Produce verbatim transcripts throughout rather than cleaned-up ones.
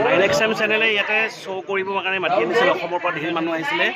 election চেনেলে ইয়াতে show' কৰিবৰ কাৰণে মাতি আনিছিল অসমৰ পৰা ধেৰ মানুহ আহিছিলে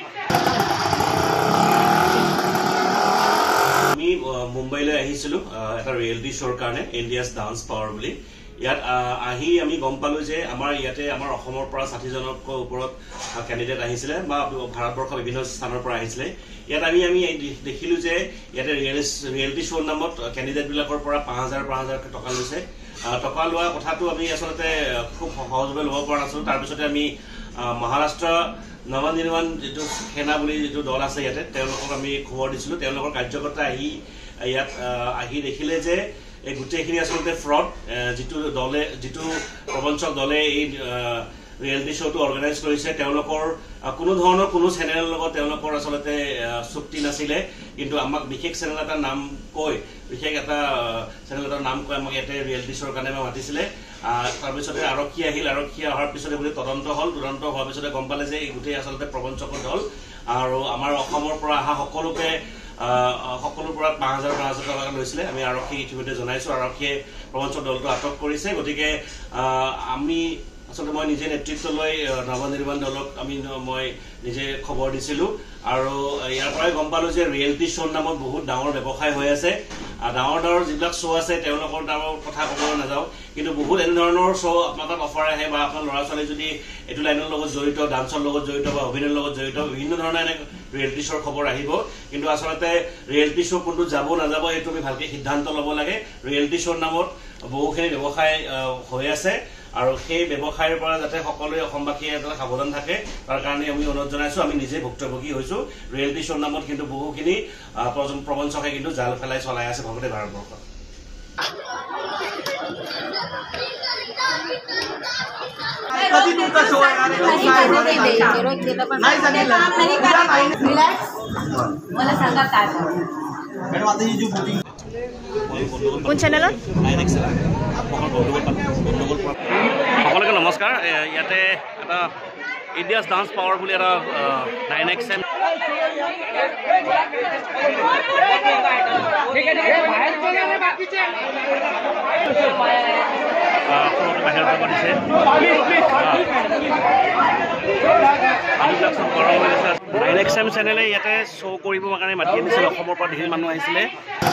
আমি মুম্বাইলৈ আহিছিলোঁ এটা ৰিয়েলিটি শ্ব'ৰ কাৰণে ইণ্ডিয়াছ ডান্স পাৱাৰ বুলি ইয়াত আহি আমি গম পালোঁ যে আমাৰ ইয়াতে আমাৰ অসমৰ পৰা ষাঠিজনতকৈ ওপৰত কেণ্ডিডেট আহিছিলে বা ভাৰতবৰ্ষৰ বিভিন্ন স্থানৰ পৰা আহিছিলে ইয়াত আমি আমি দেখিলোঁ যে ইয়াতে ৰিয়েলিটি শ্ব'ৰ নামত কেণ্ডিডেটবিলাকৰ পৰা পাঁচ হাজাৰ পাঁচ হাজাৰ টকা লৈছে টকা লোৱা কথাটো আমি আচলতে খুব সহজভাৱে ল'ব পৰা নাছিলোঁ তাৰপিছতে আমি মহাৰাষ্ট্ৰ নৱনিৰ্মাণ যিটো সেনা বুলি যিটো দল আছে ইয়াতে তেওঁলোকক আমি খবৰ দিছিলোঁ তেওঁলোকৰ কাৰ্যকৰ্তা আহি ইয়াত আহি দেখিলে যে এই গোটেইখিনি আচলতে ফ্ৰড যিটো দলে যিটো প্ৰবঞ্চক দলে এই ৰিয়েলিটি শ্ব'টো অৰ্গেনাইজ কৰিছে তেওঁলোকৰ কোনো ধৰণৰ কোনো চেনেলৰ লগত তেওঁলোকৰ আচলতে চুক্তি নাছিলে কিন্তু আমাক বিশেষ চেনেল এটাৰ নাম কৈ বিশেষ এটা চেনেল এটাৰ নাম কৈ আমাক ইয়াতে ৰিয়েলিটি শ্ব'ৰ কাৰণে আমাক মাতিছিলে তাৰপিছতে আৰক্ষী আহিল আৰক্ষী অহাৰ পিছতে গোটেই তদন্ত হ'ল তদন্ত হোৱাৰ পিছতে গম পালে যে এই গোটেই আচলতে প্ৰবঞ্চকৰ দল আৰু আমাৰ অসমৰ পৰা অহা সকলোকে সকলোৰ পৰা পাঁচ হাজাৰ পাঁচ হাজাৰ টকা লৈছিলে আমি আৰক্ষীক ইতিমধ্যে জনাইছোঁ আৰক্ষীয়ে প্ৰবঞ্চক দলটো আটক কৰিছে গতিকে আমি আচলতে মই নিজে নেতৃত্ব লৈ নৱনিৰ্মাণ দলক আমি মই নিজে খবৰ দিছিলোঁ আৰু ইয়াৰ পৰাই গম পালোঁ যে ৰিয়েলিটি শ্ব'ৰ নামত বহুত ডাঙৰ ব্যৱসায় হৈ আছে ডাঙৰ ডাঙৰ যিবিলাক শ্ব' আছে তেওঁলোকৰ ডাঙৰ কথা ক'বলৈ নাযাওঁ কিন্তু বহুত এনেধৰণৰ শ্ব' আপোনাৰ তাত অফাৰ আহে বা আপোনাৰ ল'ৰা ছোৱালী যদি এইটো লাইনৰ লগত জড়িত ডান্সৰ লগত জড়িত বা অভিনয়ৰ লগত জড়িত বিভিন্ন ধৰণৰ এনে ৰিয়েলিটি শ্ব'ৰ খবৰ আহিব কিন্তু আচলতে ৰিয়েলিটি শ্ব' কোনটো যাব নাযাব এইটো আমি ভালকৈ সিদ্ধান্ত ল'ব লাগে ৰিয়েলিটি শ্ব'ৰ নামত বহুখিনি ব্যৱসায় হৈ আছে আৰু সেই ব্যৱসায়ৰ পৰা যাতে সকলোৱে অসমবাসীয়ে এটা সাৱধান থাকে তাৰ কাৰণে আমি অনুৰোধ জনাইছোঁ আমি নিজে ভুক্তভোগী হৈছোঁ ৰিয়েলিটি শ্ব'ৰ নামত কিন্তু বহুখিনি প্ৰবঞ্চকে কিন্তু জাল ফেলাই চলাই আছে ভগতে ভাৰতবৰ্ষত কোন চেনেলত সকলোকে নমস্কাৰ ইয়াতে এটা ইণ্ডিয়াছ ডান্স পাৱাৰ বুলি এটা নাইন এক্স এম বাহিৰত পাতিছে নাইন এক্স এম চেনেলে ইয়াতে শ্ব' কৰিবৰ কাৰণে মাতি আনিছিল অসমৰ পৰা ধেৰ মানুহ আহিছিলে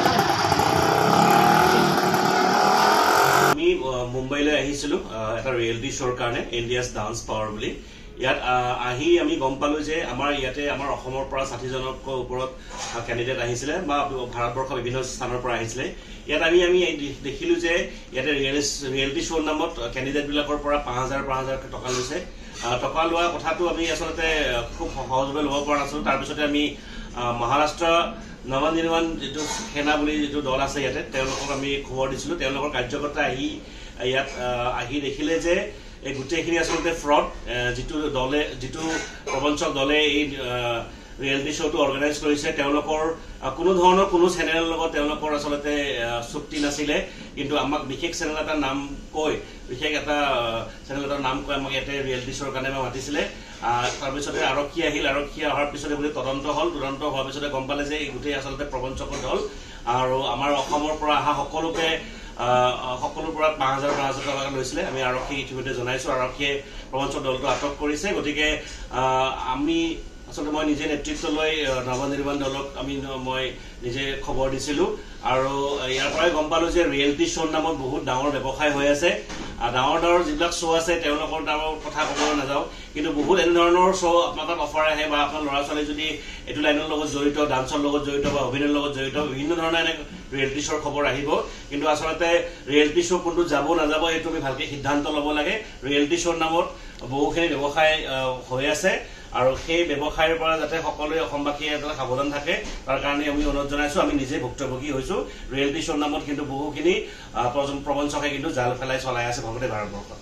আমি মুম্বাইলৈ আহিছিলোঁ এটা ৰিয়েলিটি শ্ব'ৰ কাৰণে ইণ্ডিয়াছ ডান্স পাৱাৰ বুলি ইয়াত আহি আমি গম পালোঁ যে আমাৰ ইয়াতে আমাৰ অসমৰ পৰা ষাঠিজনতকৈ ওপৰত কেণ্ডিডেট আহিছিলে বা ভাৰতবৰ্ষৰ বিভিন্ন স্থানৰ পৰা আহিছিলে ইয়াত আমি আমি দেখিলোঁ যে ইয়াতে ৰিয়েলিটি শ্ব'ৰ নামত কেণ্ডিডেটবিলাকৰ পৰা পাঁচ হাজাৰ পাঁচ হাজাৰ টকা লৈছে টকা লোৱা কথাটো আমি আচলতে খুব সহজভাৱে ল'ব পৰা নাছিলোঁ তাৰপিছতে আমি মহাৰাষ্ট্ৰ নৱনিৰ্মাণ যিটো সেনা বুলি যিটো দল আছে ইয়াতে তেওঁলোকক আমি খবৰ দিছিলোঁ তেওঁলোকৰ কাৰ্যকৰ্তা আহি ইয়াত আহি দেখিলে যে এই গোটেইখিনি আচলতে ফ্ৰড যিটো দলে যিটো প্ৰবঞ্চক দলে এই ৰিয়েলিটি শ্ব'টো অৰ্গেনাইজ কৰিছে তেওঁলোকৰ কোনো ধৰণৰ কোনো চেনেলৰ লগত তেওঁলোকৰ আচলতে চুক্তি নাছিলে কিন্তু আমাক বিশেষ চেনেল এটাৰ নাম কৈ বিশেষ এটা চেনেল এটাৰ নাম কৈ আমাক ইয়াতে ৰিয়েলিটি শ্ব'ৰ কাৰণে আমাক মাতিছিলে তাৰপিছতে আৰক্ষী আহিল আৰক্ষী অহাৰ পিছতে গোটেই তদন্ত হ'ল তদন্ত হোৱাৰ পিছতে গম পালে যে এই গোটেই আচলতে প্ৰবঞ্চকৰ দল আৰু আমাৰ অসমৰ পৰা অহা সকলোকে সকলোৰ পৰা পাঁচ হাজাৰ পাঁচ হাজাৰ টকা লৈছিলে আমি আৰক্ষীক ইতিমধ্যে জনাইছোঁ আৰক্ষীয়ে প্ৰবঞ্চক দলটো আটক কৰিছে গতিকে আমি আচলতে মই নিজে নেতৃত্ব লৈ নৱনিৰ্মাণ দলক আমি মই নিজে খবৰ দিছিলোঁ আৰু ইয়াৰ পৰাই গম পালোঁ যে ৰিয়েলিটি শ্ব'ৰ নামত বহুত ডাঙৰ ব্যৱসায় হৈ আছে ডাঙৰ ডাঙৰ যিবিলাক শ্ব' আছে তেওঁলোকৰ ডাঙৰ কথা ক'বলৈ নাযাওঁ কিন্তু বহুত এনেধৰণৰ শ্ব' আপোনাৰ তাত অফাৰ আহে বা আপোনাৰ ল'ৰা ছোৱালী যদি এইটো লাইনৰ লগত জড়িত ডান্সৰ লগত জড়িত বা অভিনয়ৰ লগত জড়িত বিভিন্ন ধৰণৰ এনে ৰিয়েলিটি শ্ব'ৰ খবৰ আহিব কিন্তু আচলতে ৰিয়েলিটি শ্ব' কোনটো যাব নাযাব এইটো আমি ভালকৈ সিদ্ধান্ত ল'ব লাগে ৰিয়েলিটি শ্ব'ৰ নামত বহুখিনি ব্যৱসায় হৈ আছে আৰু সেই ব্যৱসায়ৰ পৰা যাতে সকলোৱে অসমবাসীয়ে এটা সাৱধান থাকে তাৰ কাৰণে আমি অনুৰোধ জনাইছোঁ আমি নিজে ভুক্তভোগী হৈছোঁ ৰিয়েলিটি শ্ব'ৰ নামত কিন্তু বহুখিনি প্ৰবঞ্চকে কিন্তু জাল ফেলাই চলাই আছে ভগতে ভাৰতবৰ্ষত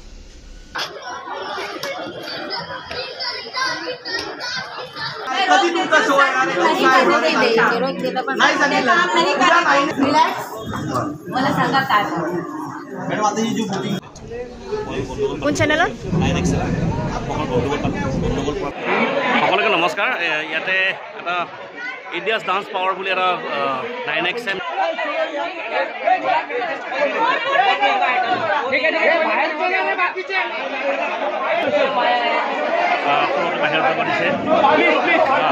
কোন চেনেলত সকলোকে নমস্কাৰ ইয়াতে এটা ইণ্ডিয়াছ ডান্স পাৱাৰ বুলি এটা নাইন এক্স এম ठीक है ठीक है बाहर चले बाकी বাহিৰত যাব দিছে